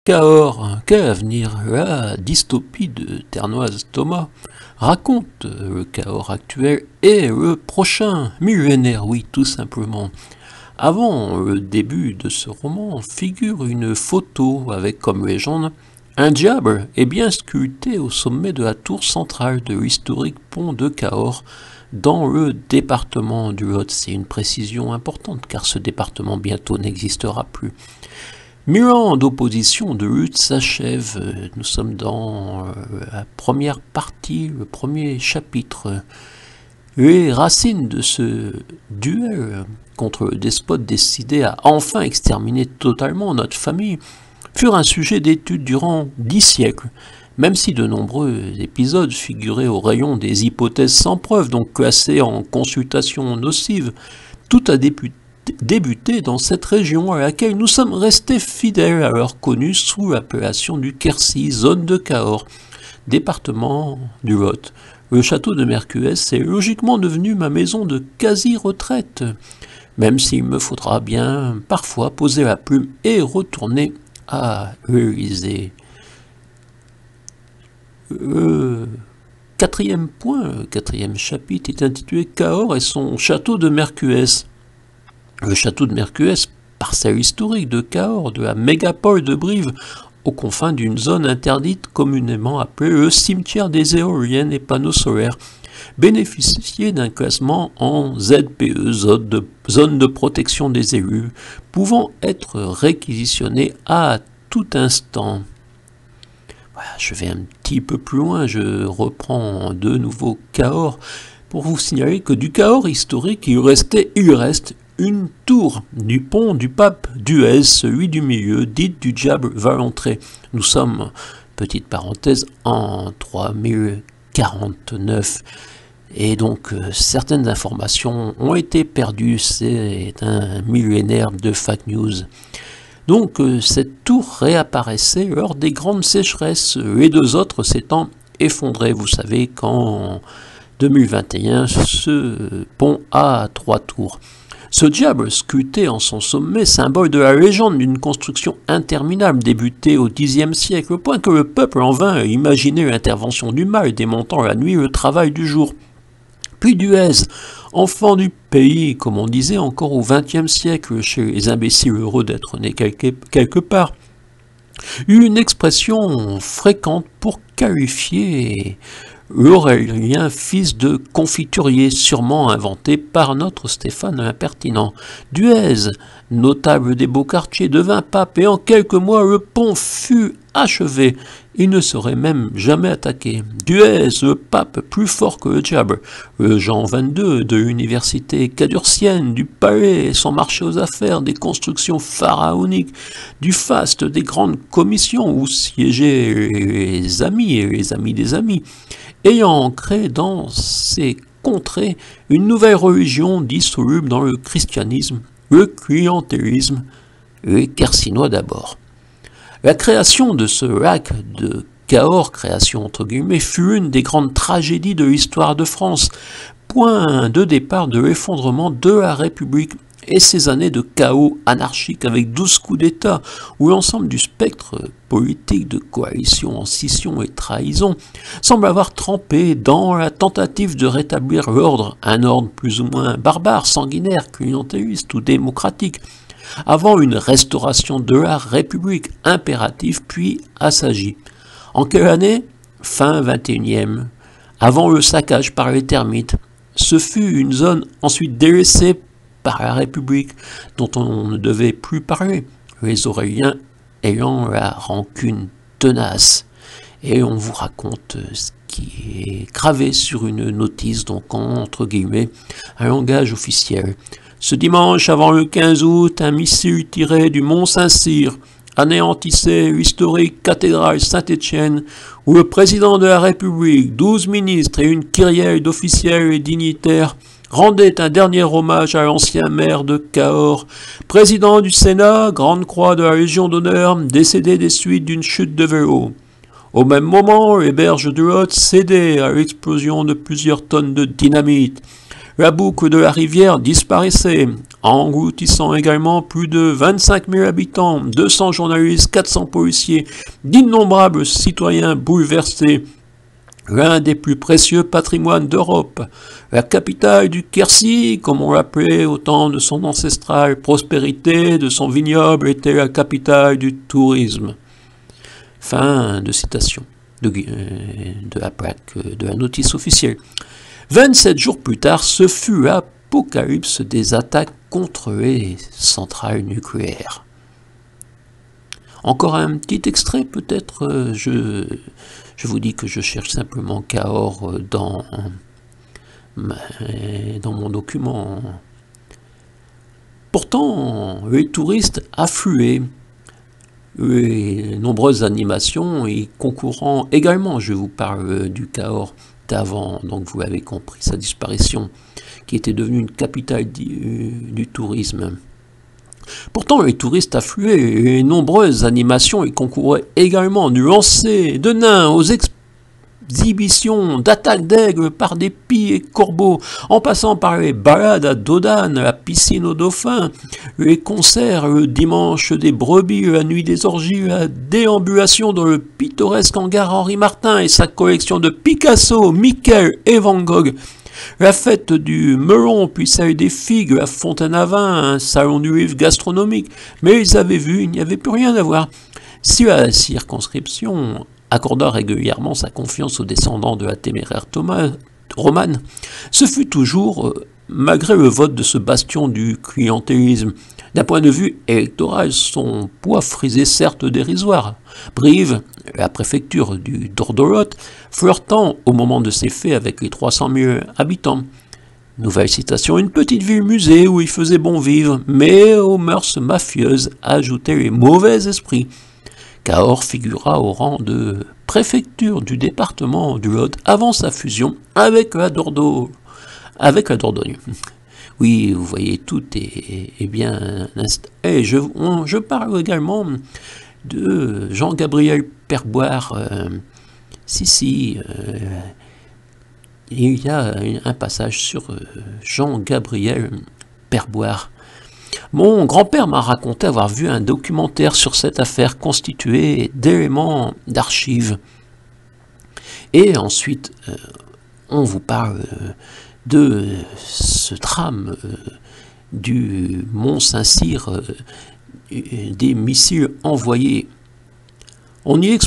Cahors, quel avenir? La dystopie de Ternoise Thomas raconte le Cahors actuel et le prochain millénaire, oui, tout simplement. Avant le début de ce roman figure une photo avec comme légende un diable est bien sculpté au sommet de la tour centrale de l'historique pont de Cahors dans le département du Lot. C'est une précision importante car ce département bientôt n'existera plus. 1000 ans d'opposition, de lutte s'achèvent. Nous sommes dans la première partie, le premier chapitre. Les racines de ce duel contre le despote décidé à enfin exterminer totalement notre famille furent un sujet d'étude durant 10 siècles, même si de nombreux épisodes figuraient au rayon des hypothèses sans preuve, donc classées en consultation nocive. Tout a débuté dans cette région à laquelle nous sommes restés fidèles alors connue sous l'appellation du Quercy, zone de Cahors, département du Lot. Le château de Mercuès est logiquement devenu ma maison de quasi-retraite, même s'il me faudra bien parfois poser la plume et retourner à l'Élysée. Le quatrième point, le quatrième chapitre est intitulé Cahors et son château de Mercuès. Le château de Mercuès, parcelle historique de Cahors, de la mégapole de Brive, aux confins d'une zone interdite communément appelée le cimetière des éoliennes et panneaux solaires, bénéficiait d'un classement en ZPE, zone de protection des élus, pouvant être réquisitionné à tout instant. Voilà, je vais un petit peu plus loin, je reprends de nouveau Cahors pour vous signaler que du Cahors historique, il reste une tour du pont du pape Duez, celui du milieu, dite du diable Valentré. Nous sommes, petite parenthèse, en 3049. Et donc, certaines informations ont été perdues. C'est un millénaire de fake news. Donc, cette tour réapparaissait lors des grandes sécheresses, les deux autres s'étant effondrées. Vous savez qu'en 2021, ce pont a 3 tours. Ce diable sculpté en son sommet, symbole de la légende d'une construction interminable débutée au Xe siècle, au point que le peuple en vint imaginer l'intervention du mal démontant la nuit le travail du jour. Puis Duez, enfant du pays, comme on disait encore au XXe siècle chez les imbéciles heureux d'être nés quelque part, eut une expression fréquente pour qualifier l'Aurélien, fils de confiturier, sûrement inventé par notre Stéphane l'impertinent. Duez, notable des beaux quartiers, devint pape et en quelques mois le pont fut achevé. Il ne serait même jamais attaqué. Duez, le pape, plus fort que le diable. Le Jean XXII de l'université cadurcienne, du palais, son marché aux affaires, des constructions pharaoniques, du faste, des grandes commissions où siégeaient les amis et les amis des amis, ayant ancré dans ces contrées une nouvelle religion dissoluble dans le christianisme, le clientélisme, les Quercinois d'abord. La création de ce lac de Cahors, création entre guillemets, fut une des grandes tragédies de l'histoire de France, point de départ de l'effondrement de la République et ces années de chaos anarchique avec 12 coups d'État, où l'ensemble du spectre politique de coalition en scission et trahison semble avoir trempé dans la tentative de rétablir l'ordre, un ordre plus ou moins barbare, sanguinaire, clientéliste ou démocratique, avant une restauration de la République impérative puis assagie. En quelle année? Fin 21e, avant le saccage par les termites. Ce fut une zone ensuite délaissée par la République, dont on ne devait plus parler, les Auréliens ayant la rancune tenace. Et on vous raconte ce qui est gravé sur une notice, donc entre guillemets, un langage officiel. Ce dimanche, avant le 15 août, un missile tiré du mont Saint-Cyr anéantissait l'historique cathédrale Saint-Étienne, où le président de la République, 12 ministres et une kyrielle d'officiels et dignitaires rendaient un dernier hommage à l'ancien maire de Cahors, président du Sénat, grande croix de la Légion d'honneur, décédé des suites d'une chute de vélo. Au même moment, les berges du Lot cédaient à l'explosion de plusieurs tonnes de dynamite. La boucle de la rivière disparaissait, engloutissant également plus de 25 000 habitants, 200 journalistes, 400 policiers, d'innombrables citoyens bouleversés. L'un des plus précieux patrimoines d'Europe, la capitale du Quercy, comme on l'appelait au temps de son ancestrale prospérité, de son vignoble, était la capitale du tourisme. Fin de citation de la plaque de la notice officielle. 27 jours plus tard, ce fut l'apocalypse des attaques contre les centrales nucléaires. Encore un petit extrait, peut-être, je vous dis que je cherche simplement Cahors dans mon document. Pourtant, les touristes affluaient, les nombreuses animations y concourant également. Je vous parle du Cahors d'avant, donc vous l'avez compris, sa disparition, qui était devenue une capitale du tourisme. Pourtant, les touristes affluaient, et nombreuses animations y concouraient également, du lancer de nains aux exhibitions d'attaques d'aigles par des pies et corbeaux, en passant par les balades à dos d'âne, la piscine aux dauphins, les concerts, le dimanche des brebis, la nuit des orgies, la déambulation dans le pittoresque hangar Henri Martin et sa collection de Picasso, Michel et Van Gogh, la fête du melon, puis celle des figues, la fontaine à vin, un salon du livre gastronomique. Mais ils avaient vu, il n'y avait plus rien à voir. Si la circonscription accorda régulièrement sa confiance aux descendants de la téméraire romane, ce fut toujours, malgré le vote de ce bastion du clientélisme. D'un point de vue électoral, son poids frisait certes dérisoire. Brive, la préfecture du Dordogne, flirtant au moment de ses faits avec les 300 000 habitants. Nouvelle citation, une petite ville musée où il faisait bon vivre, mais aux mœurs mafieuses ajoutaient les mauvais esprits. Cahors figura au rang de préfecture du département du Lot avant sa fusion avec la Dordogne. Oui, vous voyez, tout est bien installé. Et je parle également de Jean-Gabriel Perboire. Il y a un passage sur Jean-Gabriel Perboire. Mon grand-père m'a raconté avoir vu un documentaire sur cette affaire constitué d'éléments d'archives. Et ensuite, on vous parle de ce drame du Mont Saint-Cyr, des missiles envoyés. On y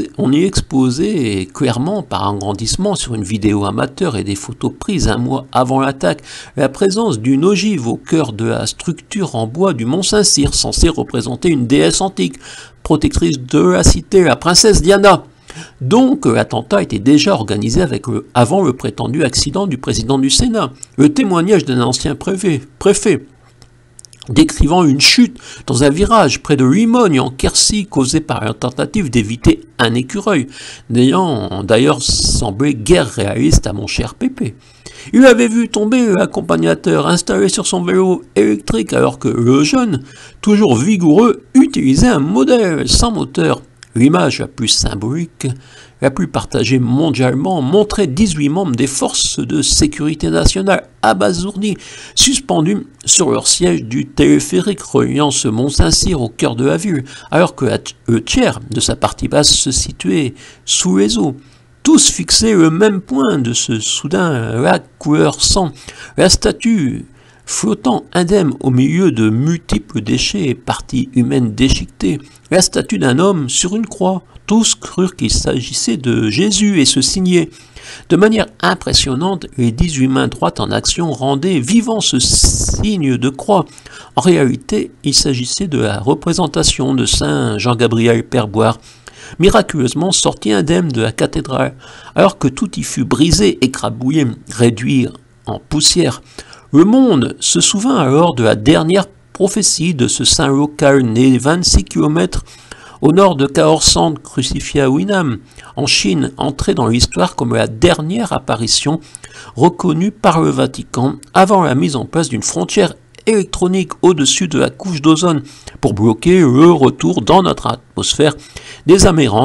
exposait clairement par agrandissement sur une vidéo amateur et des photos prises un mois avant l'attaque la présence d'une ogive au cœur de la structure en bois du Mont Saint-Cyr, censée représenter une déesse antique, protectrice de la cité, la princesse Diana. Donc l'attentat était déjà organisé avant le prétendu accident du président du Sénat. Le témoignage d'un ancien préfet décrivant une chute dans un virage près de Limogne en Quercy causée par une tentative d'éviter un écureuil, n'ayant d'ailleurs semblé guère réaliste à mon cher Pépé. Il avait vu tomber l'accompagnateur installé sur son vélo électrique alors que le jeune, toujours vigoureux, utilisait un modèle sans moteur. L'image la plus symbolique, la plus partagée mondialement, montrait 18 membres des forces de sécurité nationale abasourdis, suspendus sur leur siège du téléphérique reliant ce Mont Saint-Cyr au cœur de la ville, alors que le tiers de sa partie basse se situait sous les eaux. Tous fixaient le même point de ce soudain lac couleur sang, la statue flottant indemne au milieu de multiples déchets et parties humaines déchiquetées, la statue d'un homme sur une croix. Tous crurent qu'il s'agissait de Jésus et se signaient. De manière impressionnante, les 18 mains droites en action rendaient vivant ce signe de croix. En réalité, il s'agissait de la représentation de saint Jean-Gabriel Perboire, miraculeusement sorti indemne de la cathédrale, alors que tout y fut brisé, écrabouillé, réduit en poussière. Le monde se souvint alors de la dernière prophétie de ce saint local né 26 km au nord de Cahors-Centre, crucifié à Huinam, en Chine, entré dans l'histoire comme la dernière apparition reconnue par le Vatican avant la mise en place d'une frontière électronique au-dessus de la couche d'ozone pour bloquer le retour dans notre atmosphère des amérantes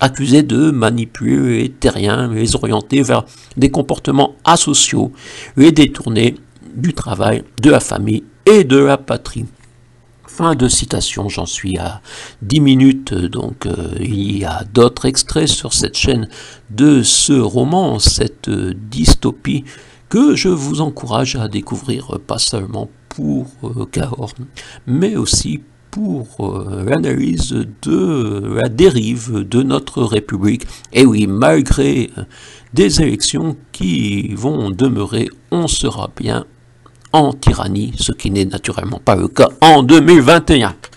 accusés de manipuler les terriens, les orienter vers des comportements asociaux, les détourner du travail, de la famille et de la patrie. Fin de citation, j'en suis à 10 minutes, donc il y a d'autres extraits sur cette chaîne de ce roman, cette dystopie, que je vous encourage à découvrir, pas seulement pour Cahors, mais aussi pour l'analyse de la dérive de notre République. Et oui, malgré des élections qui vont demeurer, on sera bien en tyrannie, ce qui n'est naturellement pas le cas en 2021.